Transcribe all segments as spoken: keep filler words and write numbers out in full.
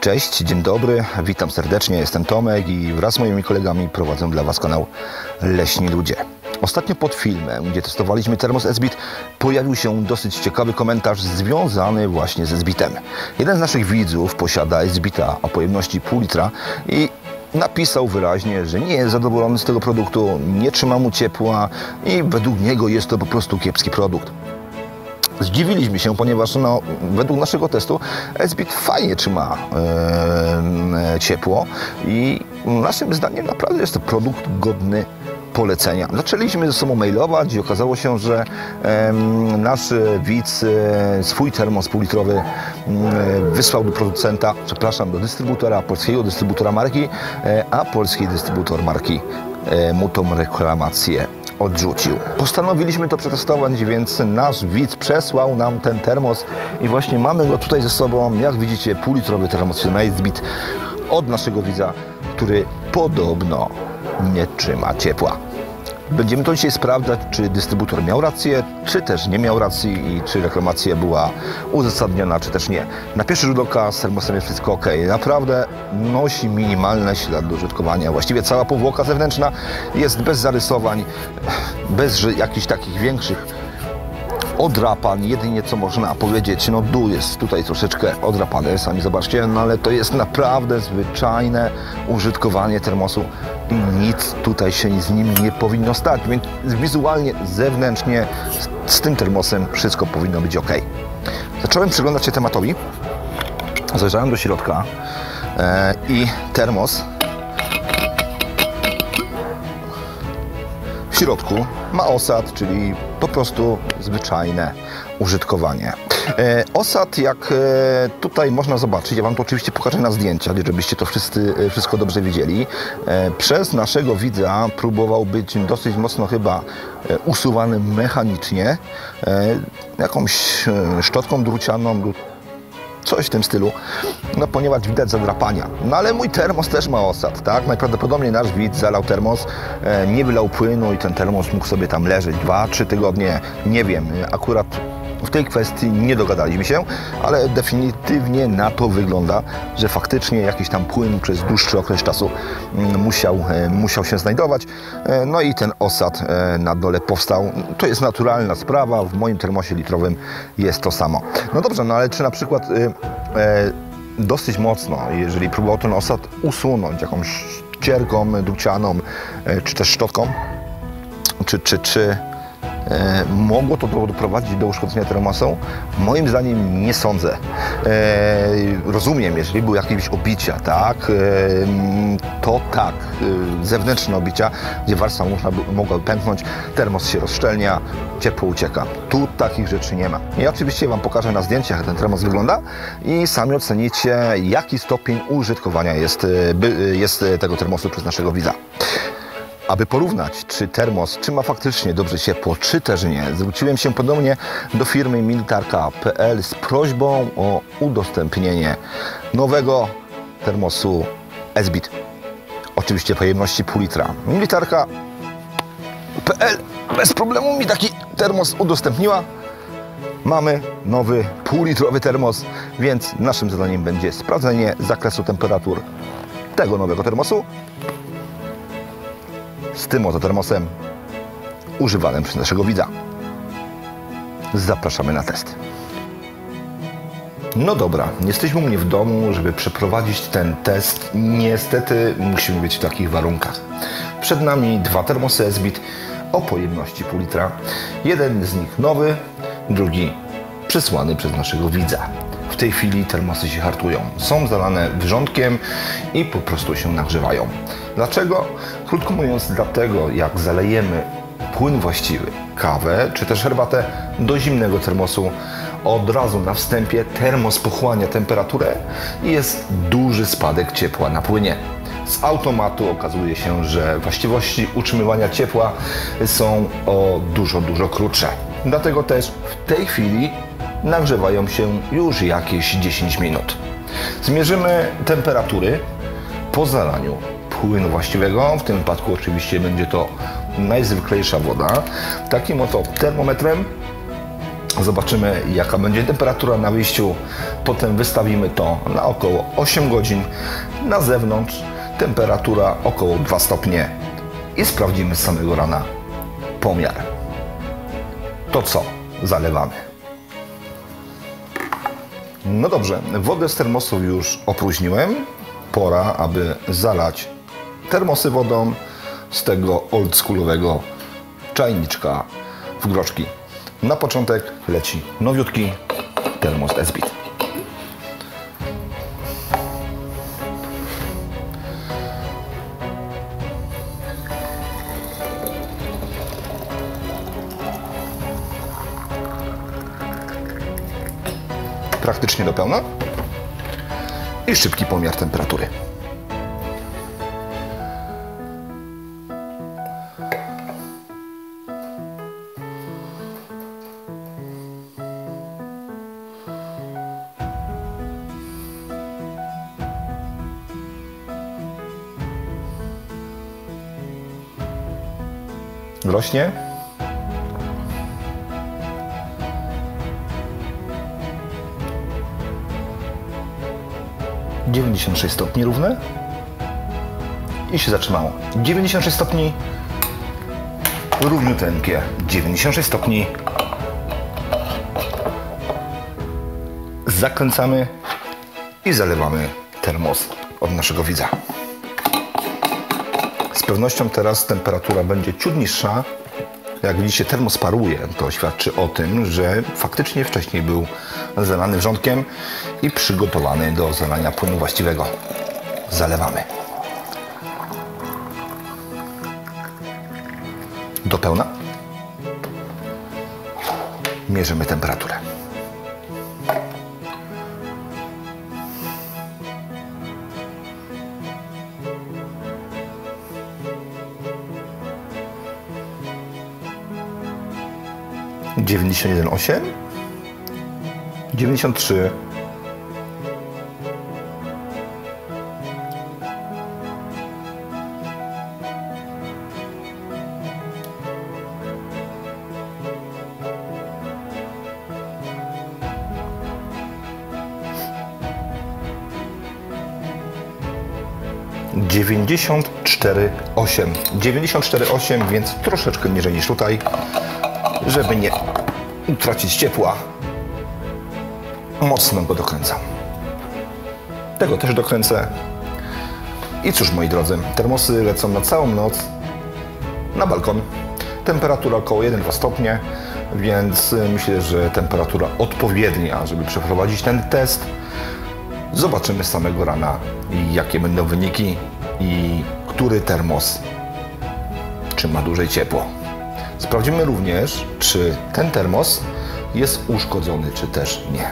Cześć, dzień dobry, witam serdecznie, jestem Tomek i wraz z moimi kolegami prowadzę dla Was kanał Leśni Ludzie. Ostatnio pod filmem, gdzie testowaliśmy termos S-Bit, pojawił się dosyć ciekawy komentarz związany właśnie ze S-Bitem. Jeden z naszych widzów posiada S-Bita o pojemności pół litra i napisał wyraźnie, że nie jest zadowolony z tego produktu, nie trzyma mu ciepła i według niego jest to po prostu kiepski produkt. Zdziwiliśmy się, ponieważ no, według naszego testu S-Bit fajnie trzyma e, ciepło i naszym zdaniem naprawdę jest to produkt godny polecenia. Zaczęliśmy ze sobą mailować i okazało się, że e, nasz widz e, swój termos półlitrowy e, wysłał do producenta, przepraszam, do dystrybutora, polskiego dystrybutora marki, e, a polski dystrybutor marki e, mu tą reklamację odrzucił. Postanowiliśmy to przetestować, więc nasz widz przesłał nam ten termos i właśnie mamy go tutaj ze sobą. Jak widzicie, półlitrowy termos firmy S-Bit od naszego widza, który podobno nie trzyma ciepła. Będziemy to dzisiaj sprawdzać, czy dystrybutor miał rację, czy też nie miał racji i czy reklamacja była uzasadniona, czy też nie. Na pierwszy rzut oka z termosem jest wszystko ok. Naprawdę nosi minimalne ślady do użytkowania. Właściwie cała powłoka zewnętrzna jest bez zarysowań, bez jakichś takich większych odrapań. Jedynie co można powiedzieć, no dół jest tutaj troszeczkę odrapany, sami zobaczcie, no ale to jest naprawdę zwyczajne użytkowanie termosu i nic tutaj się z nim nie powinno stać, więc wizualnie, zewnętrznie z, z tym termosem wszystko powinno być ok. Zacząłem przyglądać się tematowi, zajrzałem do środka e, i termos w środku ma osad, czyli po prostu zwyczajne użytkowanie. E, osad, jak e, tutaj można zobaczyć, ja Wam to oczywiście pokażę na zdjęciach, żebyście to wszyscy, e, wszystko dobrze widzieli. E, przez naszego widza próbował być dosyć mocno chyba e, usuwany mechanicznie, e, jakąś e, szczotką drucianą lub coś w tym stylu, no ponieważ widać zadrapania. No ale mój termos też ma osad, tak? Najprawdopodobniej nasz widz zalał termos, e, nie wylał płynu i ten termos mógł sobie tam leżeć dwa trzy tygodnie, nie wiem, akurat w tej kwestii nie dogadaliśmy się, ale definitywnie na to wygląda, że faktycznie jakiś tam płyn przez dłuższy okres czasu musiał, musiał się znajdować. No i ten osad na dole powstał. To jest naturalna sprawa, w moim termosie litrowym jest to samo. No dobrze, no ale czy na przykład e, dosyć mocno, jeżeli próbował ten osad usunąć jakąś ścierką drucianą, e, czy też szczotką, czy, czy, czy E, mogło to doprowadzić do uszkodzenia termosu? Moim zdaniem nie sądzę. E, rozumiem, jeżeli były jakieś obicia, tak, e, to tak, e, zewnętrzne obicia, gdzie warstwa można, mogła pęknąć, termos się rozszczelnia, ciepło ucieka. Tu takich rzeczy nie ma. Ja oczywiście Wam pokażę na zdjęciach, jak ten termos wygląda i sami ocenicie, jaki stopień użytkowania jest, jest tego termosu przez naszego widza. Aby porównać, czy termos trzyma faktycznie dobrze ciepło, czy też nie, zwróciłem się ponownie do firmy militarka kropka p l z prośbą o udostępnienie nowego termosu S-Bit. Oczywiście pojemności pół litra. militarka kropka p l bez problemu mi taki termos udostępniła. Mamy nowy półlitrowy termos, więc naszym zadaniem będzie sprawdzenie zakresu temperatur tego nowego termosu z tym oto termosem używanym przez naszego widza. Zapraszamy na test. No dobra, jesteśmy u mnie w domu, żeby przeprowadzić ten test. Niestety musimy być w takich warunkach. Przed nami dwa termosy S-Bit o pojemności pół litra. Jeden z nich nowy, drugi przesłany przez naszego widza. W tej chwili termosy się hartują. Są zalane wrzątkiem i po prostu się nagrzewają. Dlaczego? Krótko mówiąc, dlatego jak zalejemy płyn właściwy, kawę czy też herbatę do zimnego termosu, od razu na wstępie termos pochłania temperaturę i jest duży spadek ciepła na płynie. Z automatu okazuje się, że właściwości utrzymywania ciepła są o dużo, dużo krótsze. Dlatego też w tej chwili nagrzewają się już jakieś dziesięć minut. Zmierzymy temperatury po zalaniu płynu właściwego. W tym wypadku oczywiście będzie to najzwyklejsza woda. Takim oto termometrem Zobaczymy, jaka będzie temperatura na wyjściu. Potem wystawimy to na około osiem godzin. Na zewnątrz temperatura około dwa stopnie. I sprawdzimy z samego rana pomiar. To co? Zalewamy. No dobrze, wodę z termosów już opróżniłem. Pora, aby zalać termosy wodą z tego oldschoolowego czajniczka w groczki. Na początek leci nowiutki termos S-Bit. Praktycznie do pełna i szybki pomiar temperatury. Rośnie. dziewięćdziesiąt sześć stopni równe i się zatrzymało. dziewięćdziesiąt sześć stopni równiuteńkie. dziewięćdziesiąt sześć stopni. Zakręcamy i zalewamy termos od naszego widza. Z pewnością teraz temperatura będzie ciut niższa. Jak widzicie, termos paruje. To świadczy o tym, że faktycznie wcześniej był zalany wrzątkiem i przygotowany do zalania płynu właściwego. Zalewamy. Do pełna. Mierzymy temperaturę. dziewięćdziesiąt jeden przecinek osiem, dziewięćdziesiąt trzy, dziewięćdziesiąt cztery przecinek osiem, dziewięćdziesiąt cztery przecinek osiem, więc troszeczkę niżej niż tutaj, żeby nie utracić ciepła. Mocno go dokręcam. Tego też dokręcę. I cóż, moi drodzy, termosy lecą na całą noc na balkon. Temperatura około jeden do dwóch stopnie, więc myślę, że temperatura odpowiednia, żeby przeprowadzić ten test. Zobaczymy z samego rana, jakie będą wyniki i który termos trzyma dłużej ciepło. Sprawdzimy również, czy ten termos jest uszkodzony, czy też nie.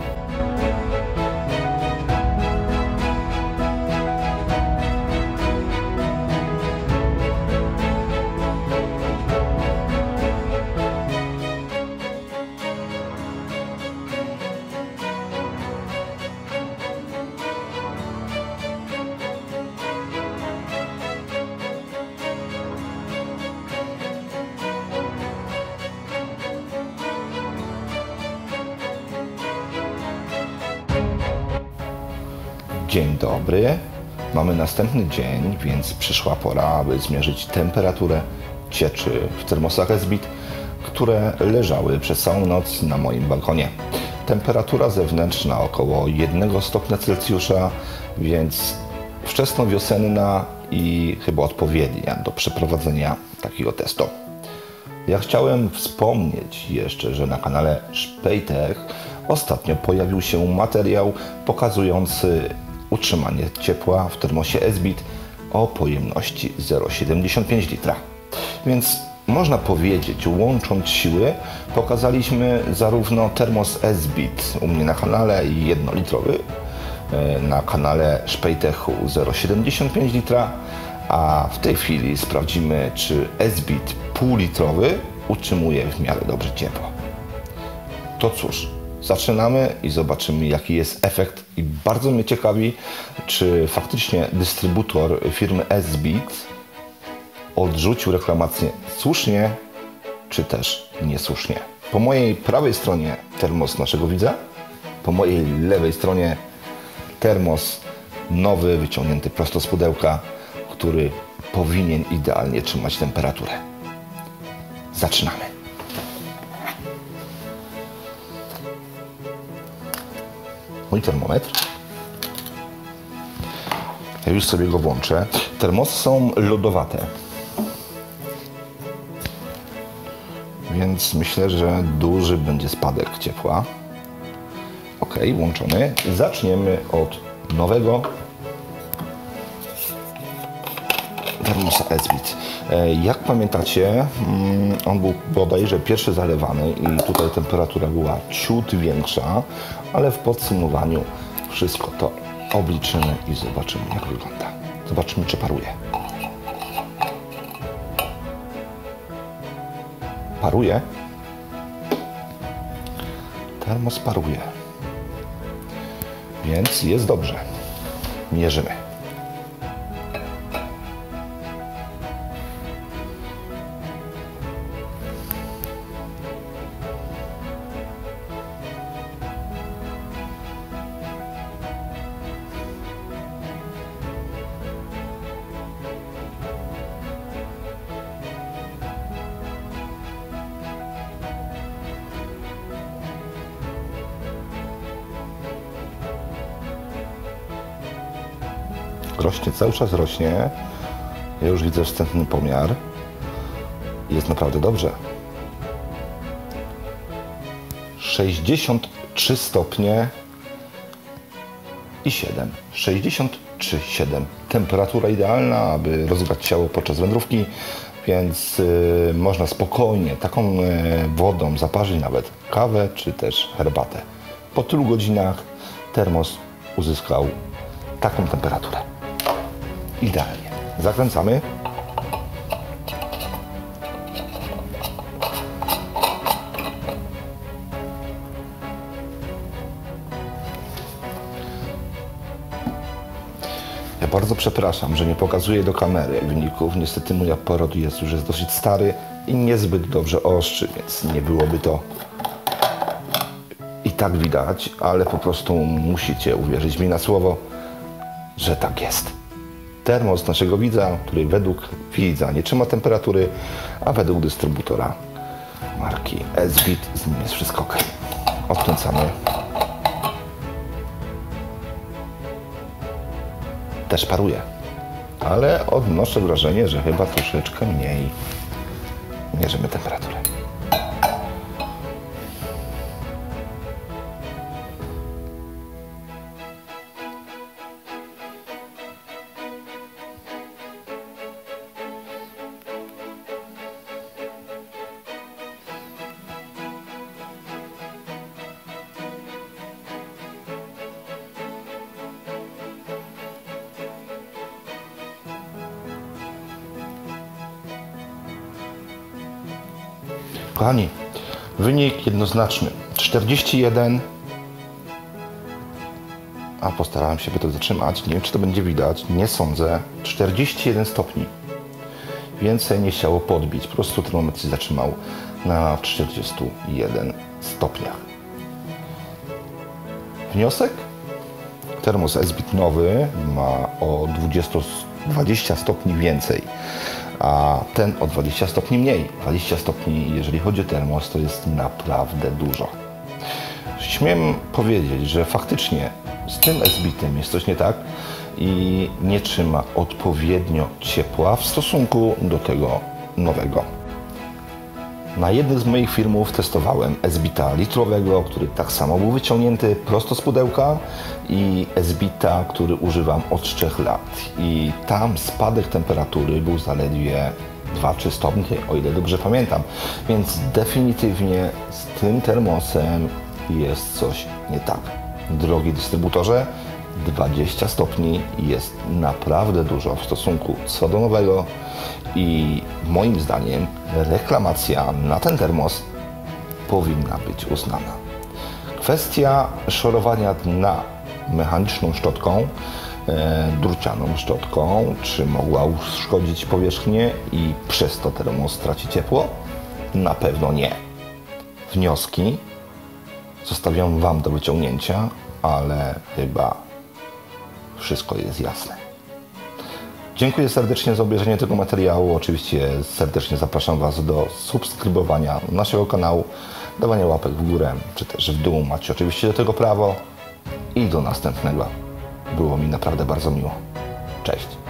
Dzień dobry. Mamy następny dzień, więc przyszła pora, aby zmierzyć temperaturę cieczy w termosach S-Bit, które leżały przez całą noc na moim balkonie. Temperatura zewnętrzna około jednego stopnia Celsjusza, więc wczesnowiosenna i chyba odpowiednia do przeprowadzenia takiego testu. Ja chciałem wspomnieć jeszcze, że na kanale Szpejtech ostatnio pojawił się materiał pokazujący utrzymanie ciepła w termosie S-Bit o pojemności zero przecinek siedemdziesiąt pięć litra. Więc można powiedzieć, łącząc siły, pokazaliśmy zarówno termos S-Bit u mnie na kanale jednolitrowy, na kanale Szpejtechu zero przecinek siedemdziesiąt pięć litra, a w tej chwili sprawdzimy, czy S-Bit półlitrowy utrzymuje w miarę dobrze ciepło. To cóż, zaczynamy i zobaczymy, jaki jest efekt, i bardzo mnie ciekawi, czy faktycznie dystrybutor firmy S-Bit odrzucił reklamację słusznie, czy też niesłusznie. Po mojej prawej stronie termos naszego widza, po mojej lewej stronie termos nowy, wyciągnięty prosto z pudełka, który powinien idealnie trzymać temperaturę. Zaczynamy. Mój termometr. Ja już sobie go włączę. Termosy są lodowate, więc myślę, że duży będzie spadek ciepła. Ok, włączony. Zaczniemy od nowego termosa Esbit. Jak pamiętacie, on był bodajże pierwszy zalewany i tutaj temperatura była ciut większa, ale w podsumowaniu wszystko to obliczymy i zobaczymy, jak wygląda. Zobaczymy, czy paruje. Paruje. Termos paruje. Więc jest dobrze. Mierzymy. Rośnie, cały czas rośnie. Ja już widzę wstępny pomiar. Jest naprawdę dobrze. sześćdziesiąt trzy stopnie i siedem. sześćdziesiąt trzy i siedem. Temperatura idealna, aby rozgrzać ciało podczas wędrówki, więc yy, można spokojnie taką yy, wodą zaparzyć nawet kawę czy też herbatę. Po tylu godzinach termos uzyskał taką temperaturę. Idealnie. Zakręcamy. Ja bardzo przepraszam, że nie pokazuję do kamery wyników. Niestety mój aparat jest już jest dosyć stary i niezbyt dobrze ostrzy, więc nie byłoby to i tak widać, ale po prostu musicie uwierzyć mi na słowo, że tak jest. Termos naszego widza, który według widza nie trzyma temperatury, a według dystrybutora marki Esbit z nim jest wszystko ok. Odkręcamy. Też paruje, ale odnoszę wrażenie, że chyba troszeczkę mniej. Mierzymy temperaturę. Kochani, wynik jednoznaczny. czterdzieści jeden, a postarałem się by to zatrzymać. Nie wiem, czy to będzie widać, nie sądzę. czterdzieści jeden stopni. Więcej nie chciało podbić. Po prostu termometr się zatrzymał na czterdziestu jeden stopniach. Wniosek? Termos Esbit nowy ma o dwadzieścia stopni więcej, a ten o dwadzieścia stopni mniej. dwadzieścia stopni, jeżeli chodzi o termos, to jest naprawdę dużo. Śmiem powiedzieć, że faktycznie z tym Esbitem jest coś nie tak i nie trzyma odpowiednio ciepła w stosunku do tego nowego. Na jednym z moich filmów testowałem Esbita litrowego, który tak samo był wyciągnięty prosto z pudełka, i Esbita, który używam od trzech lat. I tam spadek temperatury był zaledwie dwa trzy stopnie, o ile dobrze pamiętam. Więc definitywnie z tym termosem jest coś nie tak. Drogi dystrybutorze, dwadzieścia stopni jest naprawdę dużo w stosunku co do nowego i moim zdaniem reklamacja na ten termos powinna być uznana. Kwestia szorowania dna mechaniczną szczotką, e, drucianą szczotką, czy mogła uszkodzić powierzchnię i przez to termos straci ciepło? Na pewno nie. wnioski zostawiam Wam do wyciągnięcia, ale chyba wszystko jest jasne. Dziękuję serdecznie za obejrzenie tego materiału. Oczywiście serdecznie zapraszam Was do subskrybowania naszego kanału, dawania łapek w górę czy też w dół. Macie oczywiście do tego prawo i do następnego. Było mi naprawdę bardzo miło. Cześć.